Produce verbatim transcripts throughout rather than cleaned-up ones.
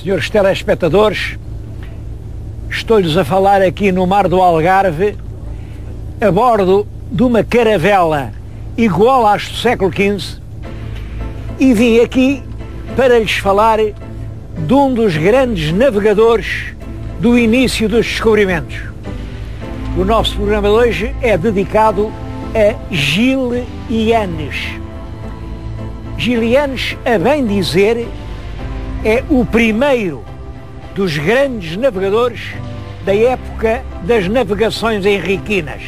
senhores telespectadores, estou-lhes a falar aqui no mar do Algarve, a bordo de uma caravela igual às do século quinze, e vim aqui para lhes falar de um dos grandes navegadores do início dos descobrimentos. O nosso programa de hoje é dedicado a Gil Yanes. Gil Yanes, a bem dizer, é o primeiro dos grandes navegadores da época das navegações henriquinas.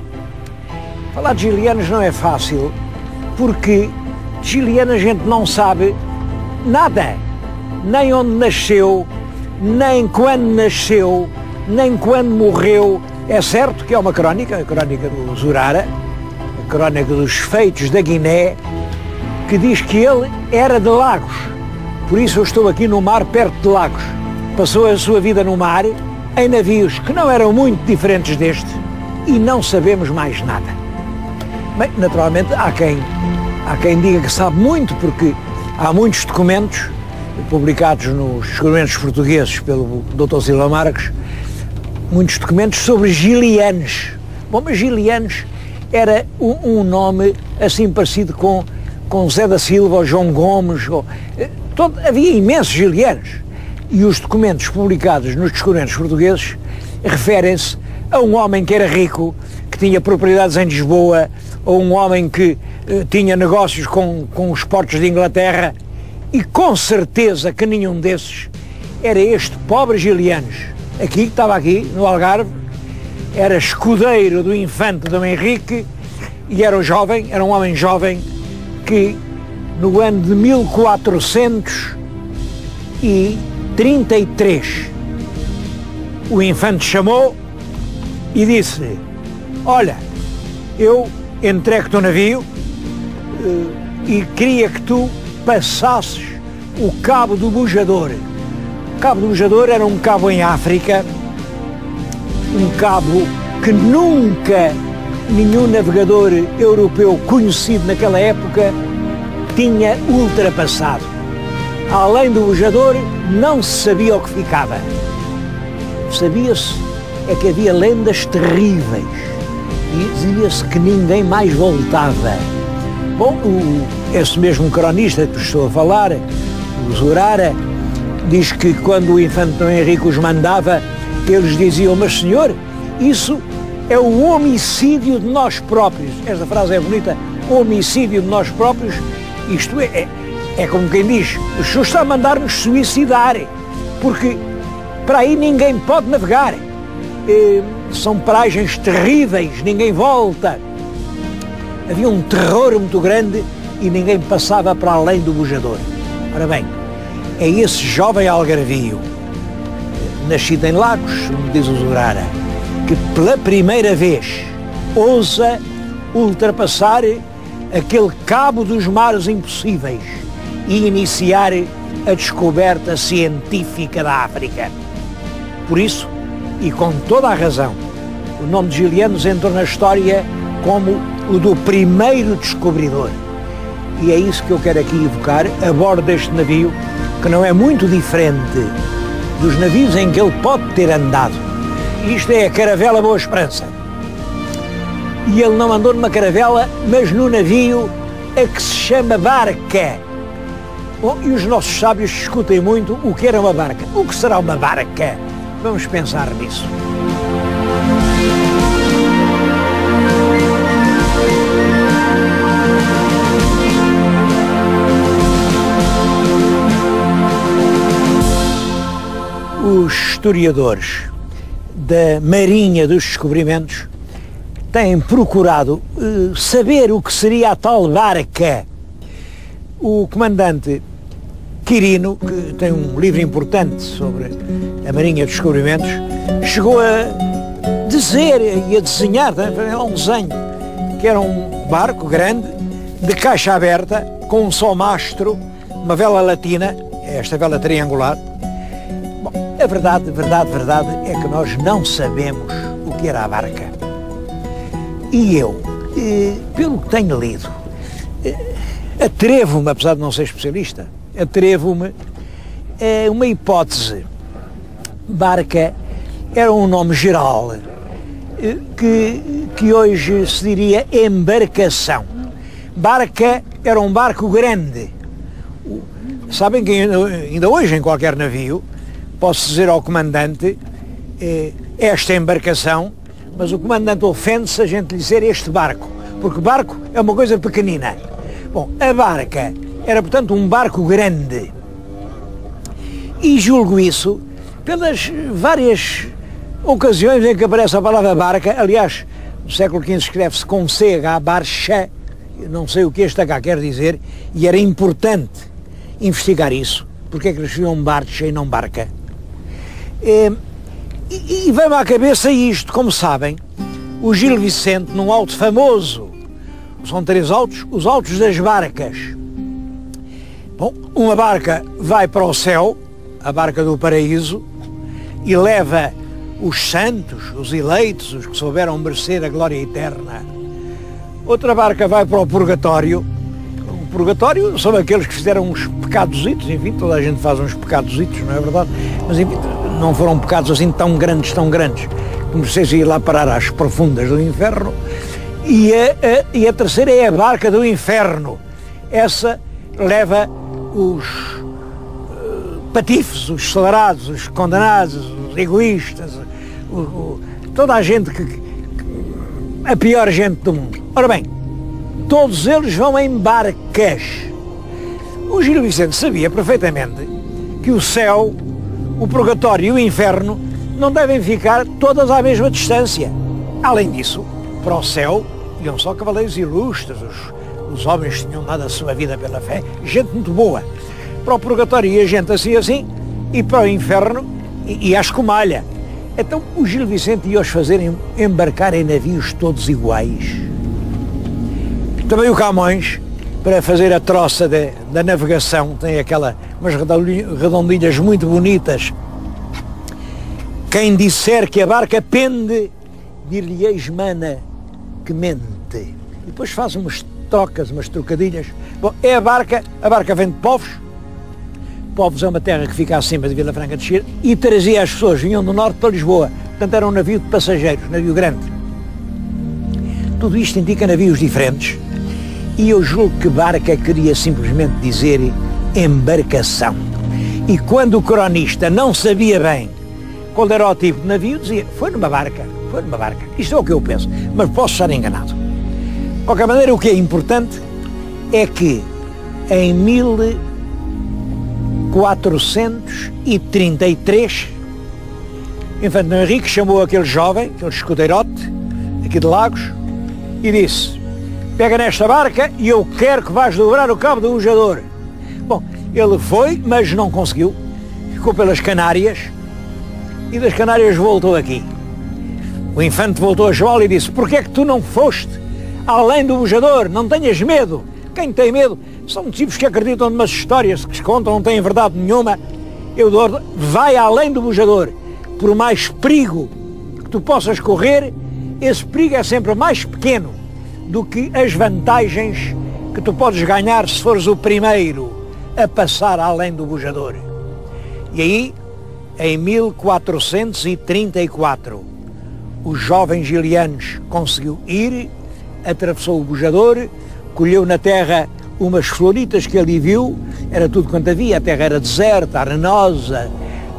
Falar de Gil Yanes não é fácil, porque Gil Yanes a gente não sabe nada, nem onde nasceu, nem quando nasceu, nem quando morreu. É certo que é uma crónica, a crónica do Zurara, a crónica dos feitos da Guiné, que diz que ele era de Lagos. Por isso eu estou aqui no mar, perto de Lagos. Passou a sua vida no mar, em navios que não eram muito diferentes deste, e não sabemos mais nada. Bem, naturalmente há quem, há quem diga que sabe muito, porque há muitos documentos publicados nos descobrimentos portugueses pelo doutor Silva Marques, muitos documentos sobre Gil Yanes. Bom, mas Gil Yanes era um, um nome assim parecido com, com Zé da Silva ou João Gomes. Ou, todo, havia imensos Gil Yanes. E os documentos publicados nos descobrimentos portugueses referem-se a um homem que era rico, que tinha propriedades em Lisboa, ou um homem que uh, tinha negócios com, com os portos de Inglaterra, e com certeza que nenhum desses era este pobre Gil Yanes, aqui, que estava aqui, no Algarve, era escudeiro do infante Dom Henrique, e era um jovem, era um homem jovem, que no ano de mil quatrocentos e trinta e três o infante chamou e disse: olha, eu entrego-te o navio uh, e queria que tu passasses o Cabo do Bujador. O Cabo do Bujador era um cabo em África, um cabo que nunca nenhum navegador europeu conhecido naquela época tinha ultrapassado. Além do Bujador, não se sabia o que ficava. Sabia-se é que havia lendas terríveis e dizia-se que ninguém mais voltava. Bom, o, esse mesmo cronista que estou a falar, o Zurara, diz que quando o infante Dom Henrique os mandava, eles diziam: mas senhor, isso é o homicídio de nós próprios. Esta frase é bonita, homicídio de nós próprios. Isto é, é, é como quem diz: o senhor está a mandar-nos suicidar, porque para aí ninguém pode navegar. É, são paragens terríveis, ninguém volta. Havia um terror muito grande e ninguém passava para além do Bujador. Ora bem, é esse jovem algarvio, nascido em Lagos, como diz o Zurara, que pela primeira vez ousa ultrapassar aquele cabo dos mares impossíveis e iniciar a descoberta científica da África. Por isso, e com toda a razão, o nome de Gil Yanes entrou na história como o do primeiro descobridor. E é isso que eu quero aqui evocar a bordo deste navio, que não é muito diferente dos navios em que ele pode ter andado. Isto é a caravela Boa Esperança. E ele não andou numa caravela, mas no navio a que se chama barca. Bom, e os nossos sábios discutem muito o que era uma barca. O que será uma barca? Vamos pensar nisso. Os historiadores da Marinha dos Descobrimentos têm procurado uh, saber o que seria a tal barca. O comandante Quirino, que tem um livro importante sobre a Marinha dos Descobrimentos, chegou a dizer e a desenhar, é um desenho, que era um barco grande, de caixa aberta, com um só mastro, uma vela latina, esta vela triangular. A verdade, verdade, verdade é que nós não sabemos o que era a barca. E eu, eh, pelo que tenho lido, eh, atrevo-me, apesar de não ser especialista, atrevo-me é uma hipótese. Barca era um nome geral que, que hoje se diria embarcação. Barca era um barco grande. Sabem que ainda hoje em qualquer navio posso dizer ao comandante eh, esta embarcação, mas o comandante ofende-se a gente lhe dizer este barco, porque barco é uma coisa pequenina. Bom, a barca era, portanto, um barco grande. E julgo isso pelas várias ocasiões em que aparece a palavra barca. Aliás, no século quinze escreve-se com C H, barcha, não sei o que este H quer dizer, e era importante investigar isso. Porque é que eles escreviam barcha e não barca? E, e, e vem-me à cabeça isto, como sabem, o Gil Vicente, num alto famoso, são três altos, os altos das barcas. Bom, uma barca vai para o céu, a barca do paraíso, e leva os santos, os eleitos, os que souberam merecer a glória eterna. Outra barca vai para o purgatório. O purgatório são aqueles que fizeram uns pecadositos, enfim, toda a gente faz uns pecadositos, não é verdade? Mas enfim, não foram pecados assim tão grandes, tão grandes, que merecessem ir lá parar às profundas do inferno. E a, a, e a terceira é a barca do inferno. Essa leva os uh, patifes, os acelerados, os condenados, os egoístas, o, o, toda a gente que, que... a pior gente do mundo. Ora bem, todos eles vão em barcas. O Gil Vicente sabia perfeitamente que o céu, o purgatório e o inferno não devem ficar todas à mesma distância. Além disso, para o céu iam só cavaleiros ilustres, os, os homens tinham dado a sua vida pela fé, gente muito boa. Para o purgatório ia gente assim assim, e para o inferno ia à escumalha. Então o Gil Vicente ia os fazer embarcar em navios todos iguais. Também o Camões, para fazer a troça de, da navegação, tem aquela, umas redondilhas muito bonitas. Quem disser que a barca pende, dir-lhe-eis mana que mente. E depois faz umas trocas, umas trocadilhas. Bom, é a barca, a barca vem de Povos. Povos é uma terra que fica acima de Vila Franca de Xira, e trazia as pessoas, vinham do norte para Lisboa. Portanto, era um navio de passageiros, navio grande. Tudo isto indica navios diferentes, e eu julgo que barca queria simplesmente dizer embarcação. E quando o cronista não sabia bem qual era o tipo de navio, dizia, foi numa barca, foi numa barca. Isto é o que eu penso, mas posso estar enganado. De qualquer maneira, o que é importante é que em mil quatrocentos e trinta e três, Infante Henrique chamou aquele jovem, aquele escudeirote, aqui de Lagos, e disse, pega nesta barca e eu quero que vais dobrar o cabo do Ujador. Bom, ele foi, mas não conseguiu, ficou pelas Canárias, e das Canárias voltou aqui. O infante voltou a chamá-lo e disse, porquê é que tu não foste além do Bujador? Não tenhas medo. Quem tem medo são tipos que acreditam numas histórias que se contam, não têm verdade nenhuma. Eu dou ordem, vai além do Bujador. Por mais perigo que tu possas correr, esse perigo é sempre mais pequeno do que as vantagens que tu podes ganhar se fores o primeiro a passar além do Bujador. E aí, em mil quatrocentos e trinta e quatro, os jovens gilianos conseguiu ir, atravessou o Bujador, colheu na terra umas floritas que ali viu, era tudo quanto havia, a terra era deserta, arenosa,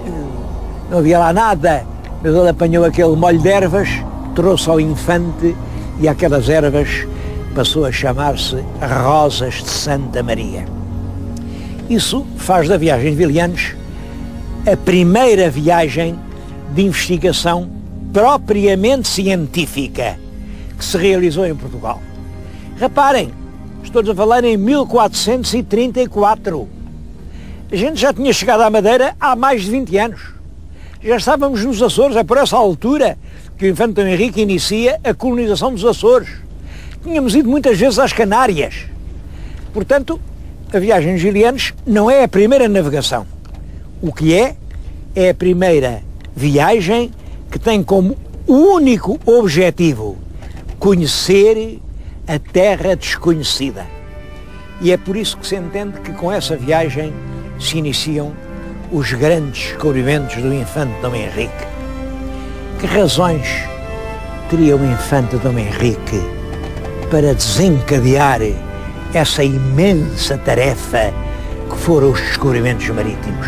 não havia lá nada, mas ele apanhou aquele molho de ervas, trouxe ao infante, e aquelas ervas passou a chamar-se Rosas de Santa Maria. Isso faz da viagem de Vilianos a primeira viagem de investigação propriamente científica que se realizou em Portugal. Reparem, estou a falar em mil quatrocentos e trinta e quatro. A gente já tinha chegado à Madeira há mais de vinte anos. Já estávamos nos Açores, é por essa altura que o Infante Dom Henrique inicia a colonização dos Açores. Tínhamos ido muitas vezes às Canárias. Portanto, a viagem de Gilianos não é a primeira navegação. O que é, é a primeira viagem que tem como único objetivo conhecer a terra desconhecida. E é por isso que se entende que com essa viagem se iniciam os grandes descobrimentos do infante Dom Henrique? Que razões teria o infante Dom Henrique para desencadear essa imensa tarefa que foram os descobrimentos marítimos?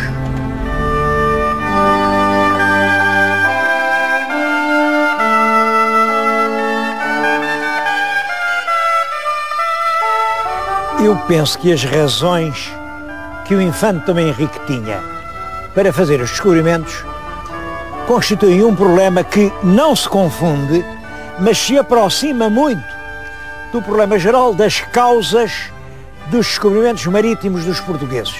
Eu penso que as razões que o infante Dom Henrique tinha para fazer os descobrimentos constituem um problema que não se confunde, mas se aproxima muito do problema geral das causas dos descobrimentos marítimos dos portugueses.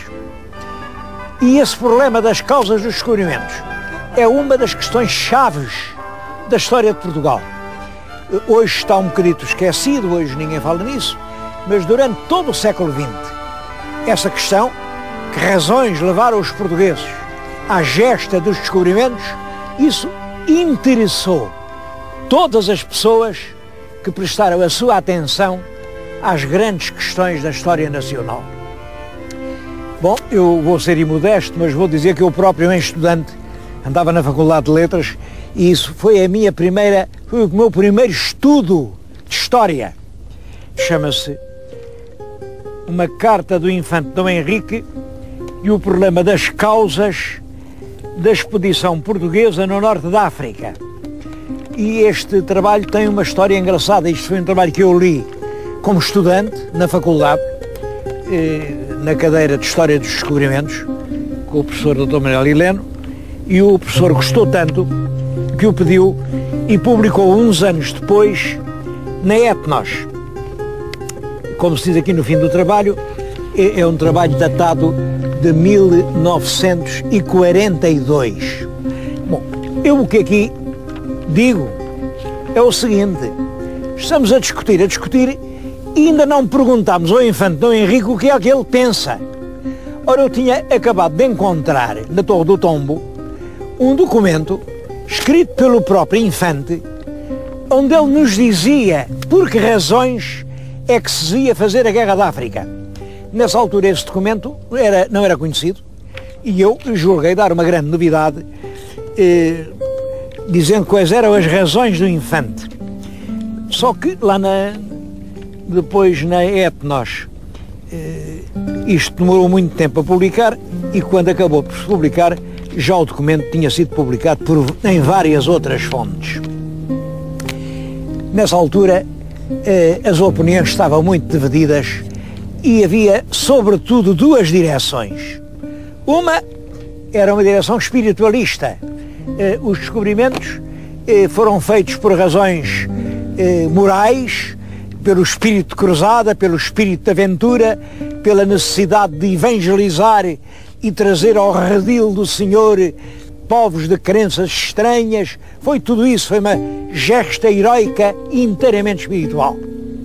E esse problema das causas dos descobrimentos é uma das questões chaves da história de Portugal. Hoje está um bocadito esquecido, hoje ninguém fala nisso, mas durante todo o século vinte, essa questão, que razões levaram os portugueses à gesta dos descobrimentos, isso interessou todas as pessoas que prestaram a sua atenção às grandes questões da história nacional. Bom, eu vou ser imodesto, mas vou dizer que eu próprio, em estudante, andava na Faculdade de Letras e isso foi a minha primeira, foi o meu primeiro estudo de História. Chama-se Uma Carta do Infante Dom Henrique e o problema das causas da expedição portuguesa no norte da África. E este trabalho tem uma história engraçada. Isto foi um trabalho que eu li como estudante na faculdade, na cadeira de História dos Descobrimentos, com o professor doutor Manuel Heleno, e o professor gostou tanto que o pediu e publicou uns anos depois na Ethnos. Como se diz aqui no fim do trabalho, é um trabalho datado de mil novecentos e quarenta e dois. Bom, eu o que aqui digo é o seguinte: estamos a discutir, a discutir e ainda não perguntámos ao infante Dom Henrique o que é que ele pensa. Ora, eu tinha acabado de encontrar na Torre do Tombo um documento escrito pelo próprio infante, onde ele nos dizia por que razões é que se ia fazer a Guerra da África. Nessa altura esse documento era, não era conhecido e eu julguei dar uma grande novidade, eh, dizendo quais eram as razões do infante. Só que lá na, depois na Ethnos, eh, isto demorou muito tempo a publicar e quando acabou por se publicar já o documento tinha sido publicado por, em várias outras fontes. Nessa altura as opiniões estavam muito divididas e havia, sobretudo, duas direções. Uma era uma direção espiritualista. Os descobrimentos foram feitos por razões morais, pelo espírito de cruzada, pelo espírito de aventura, pela necessidade de evangelizar e trazer ao redil do Senhor povos de crenças estranhas. Foi tudo isso, foi uma gesta heroica inteiramente espiritual.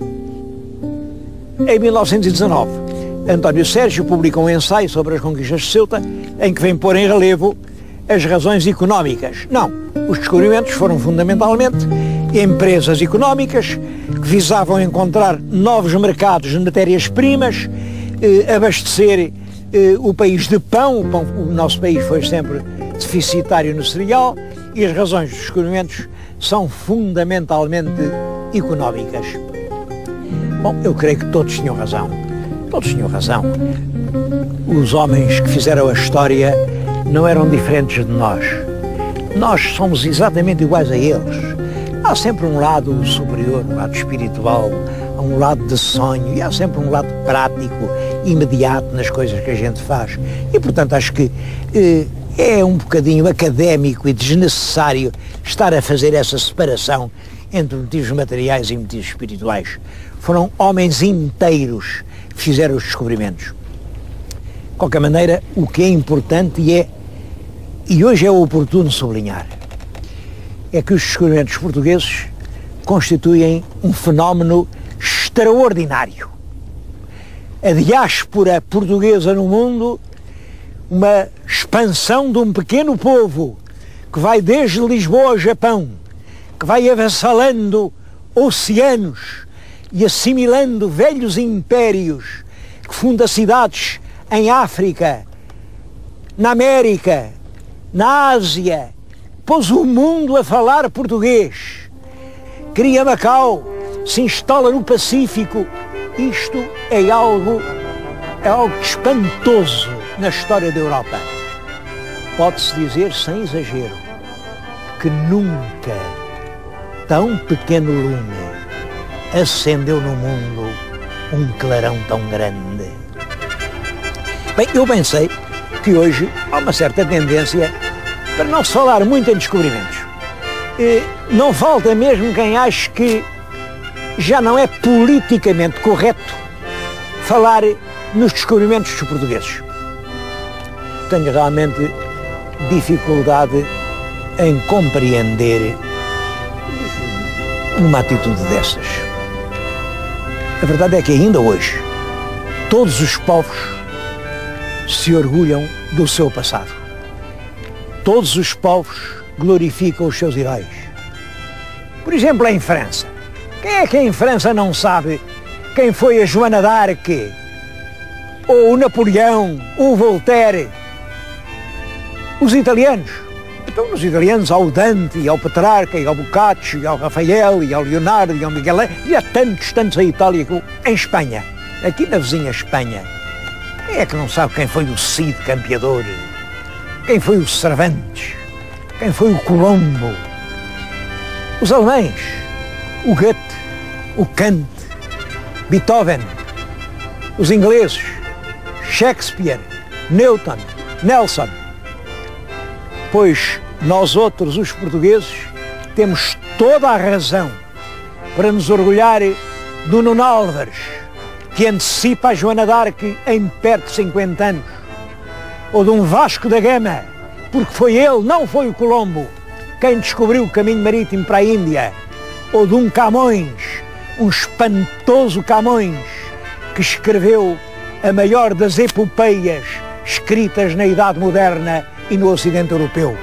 Em mil novecentos e dezanove, António Sérgio publica um ensaio sobre as conquistas de Ceuta, em que vem pôr em relevo as razões económicas. Não, os descobrimentos foram fundamentalmente empresas económicas que visavam encontrar novos mercados de matérias-primas, eh, abastecer eh, o país de pão. o pão. O nosso país foi sempre deficitário no cereal e as razões dos descobrimentos são fundamentalmente económicas. Bom, eu creio que todos tinham razão. Todos tinham razão. Os homens que fizeram a história não eram diferentes de nós. Nós somos exatamente iguais a eles. Há sempre um lado superior, um lado espiritual, há um lado de sonho e há sempre um lado prático, imediato nas coisas que a gente faz. E, portanto, acho que eh, é um bocadinho académico e desnecessário estar a fazer essa separação entre motivos materiais e motivos espirituais. Foram homens inteiros que fizeram os descobrimentos. De qualquer maneira, o que é importante e é, e hoje é oportuno sublinhar, é que os descobrimentos portugueses constituem um fenómeno extraordinário. A diáspora portuguesa no mundo, uma expansão de um pequeno povo que vai desde Lisboa ao Japão, que vai avassalando oceanos e assimilando velhos impérios, que funda cidades em África, na América, na Ásia, pôs o mundo a falar português. Cria Macau, se instala no Pacífico. Isto é algo, é algo espantoso na história da Europa. Pode-se dizer, sem exagero, que nunca tão pequeno lume acendeu no mundo um clarão tão grande. Bem, eu pensei que hoje há uma certa tendência para não se falar muito em descobrimentos. E não falta mesmo quem ache que já não é politicamente correto falar nos descobrimentos dos portugueses. Tenho realmente dificuldade em compreender uma atitude dessas. A verdade é que ainda hoje todos os povos se orgulham do seu passado. Todos os povos glorificam os seus heróis. Por exemplo, em França. Quem é que em França não sabe quem foi a Joana d'Arc, ou o Napoleão, ou o Voltaire? Os italianos. Então, nos italianos há o Dante, e há o Petrarca, e há o Boccaccio, e há o Rafael, e há o Leonardo, e há o Miguel Angel, e há tantos, tantos em Itália como em Espanha. Aqui na vizinha Espanha. Quem é que não sabe quem foi o Cid Campeador? Quem foi o Cervantes? Quem foi o Colombo? Os alemães, o Goethe, o Kant, Beethoven. Os ingleses, Shakespeare, Newton, Nelson. Pois nós outros, os portugueses, temos toda a razão para nos orgulhar do Nuno Álvares, que antecipa a Joana d'Arc em perto de cinquenta anos, ou de um Vasco da Gama, porque foi ele, não foi o Colombo, quem descobriu o caminho marítimo para a Índia, ou de um Camões, um espantoso Camões, que escreveu a maior das epopeias escritas na Idade Moderna e no Ocidente Europeu.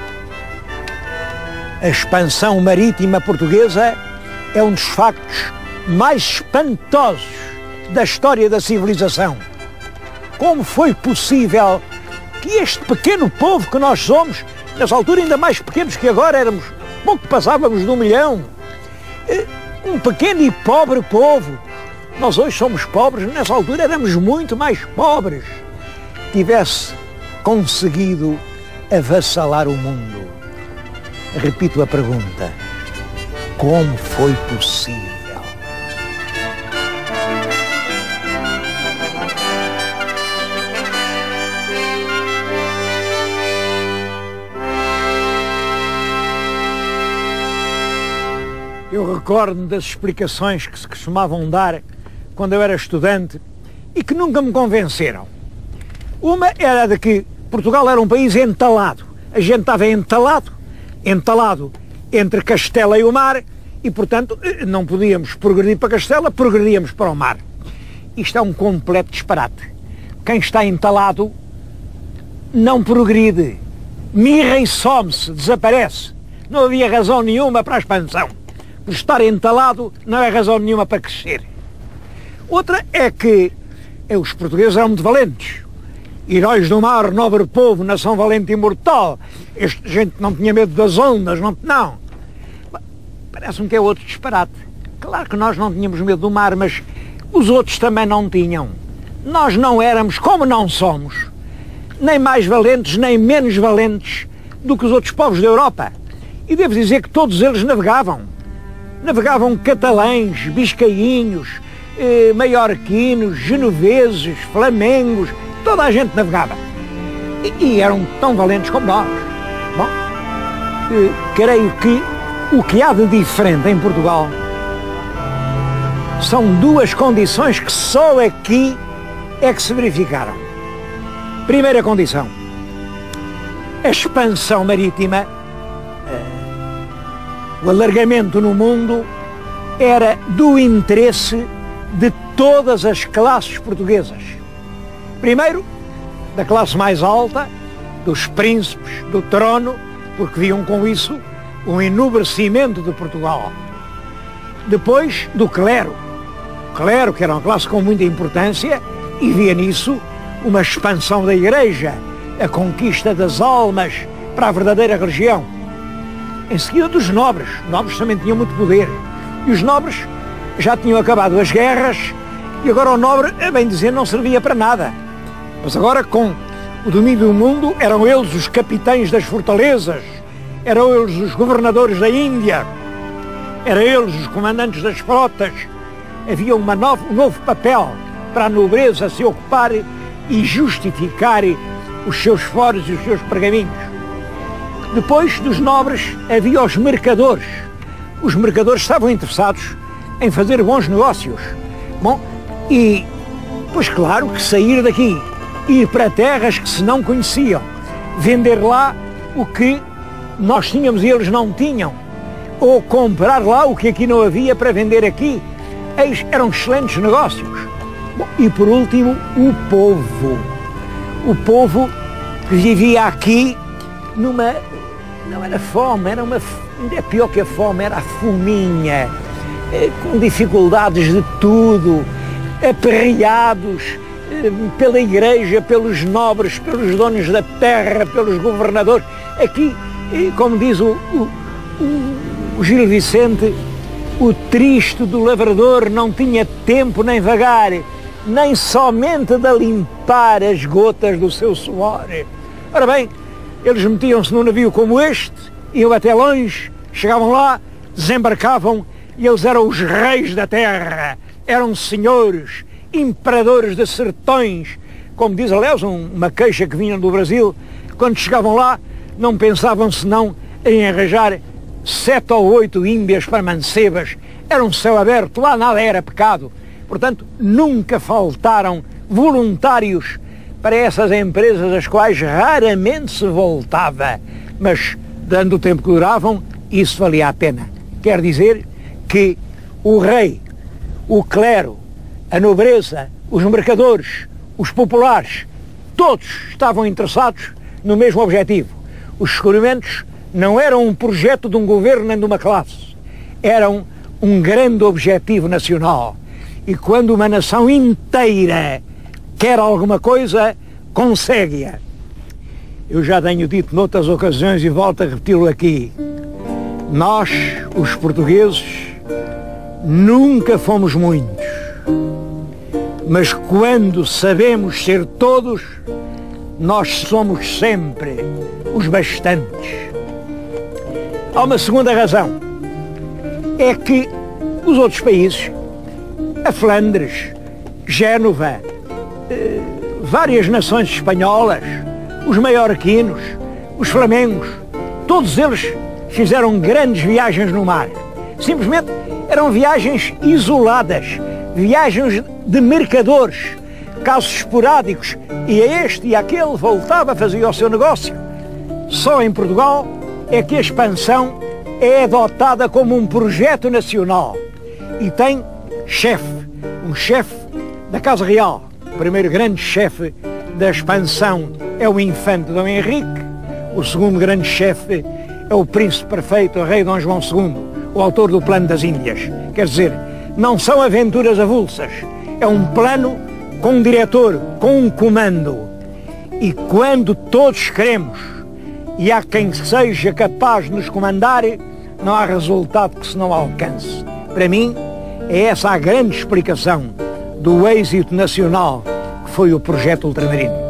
A expansão marítima portuguesa é um dos factos mais espantosos da história da civilização. Como foi possível que este pequeno povo que nós somos, nessa altura ainda mais pequenos que agora, éramos pouco passávamos de um milhão, um pequeno e pobre povo, nós hoje somos pobres, nessa altura éramos muito mais pobres, tivesse conseguido avassalar o mundo? Repito a pergunta: como foi possível? Eu recordo-me das explicações que se costumavam dar quando eu era estudante e que nunca me convenceram. Uma era de que Portugal era um país entalado. A gente estava entalado, entalado entre Castela e o mar e, portanto, não podíamos progredir para Castela, progredíamos para o mar. Isto é um completo disparate. Quem está entalado não progride, mirra e some-se, desaparece. Não havia razão nenhuma para a expansão. Por estar entalado não é razão nenhuma para crescer. Outra é que é, os portugueses eram muito valentes. Heróis do mar, nobre povo, nação valente e imortal. Esta gente não tinha medo das ondas, não... não. Parece-me que é outro disparate. Claro que nós não tínhamos medo do mar, mas os outros também não tinham. Nós não éramos, como não somos, nem mais valentes, nem menos valentes do que os outros povos da Europa. E devo dizer que todos eles navegavam. Navegavam catalães, biscainhos, eh, maiorquinos, genoveses, flamengos, toda a gente navegava. E, e eram tão valentes como nós. Bom, eh, creio que o que há de diferente em Portugal são duas condições que só aqui é que se verificaram. Primeira condição: a expansão marítima, o alargamento no mundo, era do interesse de todas as classes portuguesas. Primeiro, da classe mais alta, dos príncipes, do trono, porque viam com isso um enobrecimento de Portugal. Depois, do clero. O clero, que era uma classe com muita importância, e via nisso uma expansão da Igreja a conquista das almas para a verdadeira religião. Em seguida dos nobres. Os nobres também tinham muito poder. E os nobres já tinham acabado as guerras e agora o nobre, a bem dizer, não servia para nada. Mas agora, com o domínio do mundo, eram eles os capitães das fortalezas, eram eles os governadores da Índia, eram eles os comandantes das frotas. Havia uma nova, um novo papel para a nobreza se ocupar e justificar os seus foros e os seus pergaminhos. Depois dos nobres havia os mercadores. Os mercadores estavam interessados em fazer bons negócios. Bom, e, pois claro que sair daqui, ir para terras que se não conheciam, vender lá o que nós tínhamos e eles não tinham, ou comprar lá o que aqui não havia para vender aqui, eis eram excelentes negócios. Bom, e por último, o povo. O povo que vivia aqui numa... não era fome, era uma... ainda é pior que a fome, era a fominha, com dificuldades de tudo, aperreados pela igreja, pelos nobres, pelos donos da terra, pelos governadores. Aqui, como diz o, o, o Gil Vicente, o triste do lavrador não tinha tempo nem vagar, nem somente de limpar as gotas do seu suor. Ora bem, eles metiam-se num navio como este, iam até longe, chegavam lá, desembarcavam e eles eram os reis da terra, eram senhores, imperadores de sertões. Como diz, aliás, um, uma queixa que vinha do Brasil, quando chegavam lá, não pensavam senão em arranjar sete ou oito ímbias para mancebas. Era um céu aberto, lá nada era pecado. Portanto, nunca faltaram voluntários para essas empresas, as quais raramente se voltava, mas, dando o tempo que duravam, isso valia a pena. Quer dizer que o rei, o clero, a nobreza, os mercadores, os populares, todos estavam interessados no mesmo objetivo. Os descobrimentos não eram um projeto de um governo nem de uma classe, eram um grande objetivo nacional. E quando uma nação inteira quer alguma coisa, consegue-a. Eu já tenho dito noutras ocasiões e volto a repeti-lo aqui. Nós, os portugueses, nunca fomos muitos, mas quando sabemos ser todos, nós somos sempre os bastantes. Há uma segunda razão, é que os outros países, a Flandres, Génova, eh, várias nações espanholas, os maiorquinos, os flamengos, todos eles fizeram grandes viagens no mar. Simplesmente eram viagens isoladas, viagens de mercadores, casos esporádicos, e a este e aquele voltava, fazia o seu negócio. Só em Portugal é que a expansão é adotada como um projeto nacional e tem chefe, um chefe da Casa Real. O primeiro grande chefe da expansão é o infante Dom Henrique, o segundo grande chefe é o príncipe perfeito, o rei Dom João segundo, o autor do Plano das Índias. Quer dizer, não são aventuras avulsas, é um plano com um diretor, com um comando. E quando todos queremos e há quem seja capaz de nos comandar, não há resultado que se não alcance. Para mim, é essa a grande explicação do êxito nacional que foi o projeto ultramarino.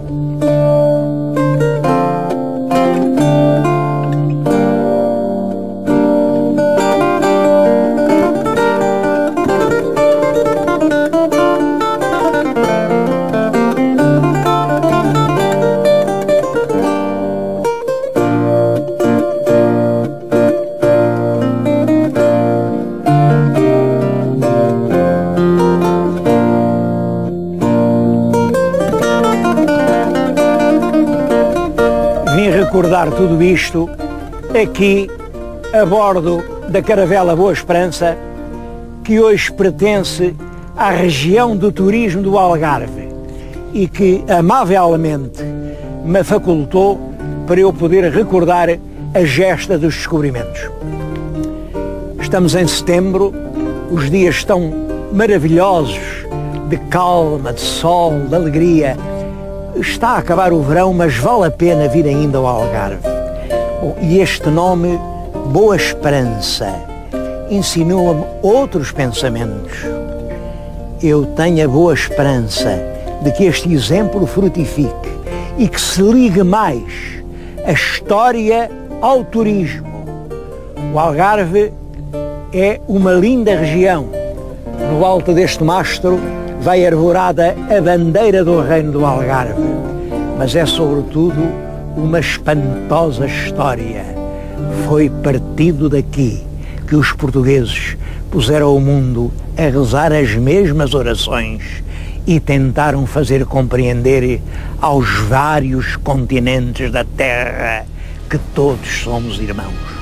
Recordar tudo isto aqui a bordo da caravela Boa Esperança, que hoje pertence à região do turismo do Algarve e que amavelmente me facultou para eu poder recordar a gesta dos descobrimentos. Estamos em setembro, os dias estão maravilhosos, de calma, de sol, de alegria. está a acabar o verão, mas vale a pena vir ainda ao Algarve. Bom, e este nome, Boa Esperança, insinua-me outros pensamentos. Eu tenho a boa esperança de que este exemplo frutifique e que se ligue mais a história ao turismo. O Algarve é uma linda região. No alto deste mastro vai arvorada a bandeira do Reino do Algarve, mas é sobretudo uma espantosa história. Foi partido daqui que os portugueses puseram ao mundo a rezar as mesmas orações e tentaram fazer compreender aos vários continentes da Terra que todos somos irmãos.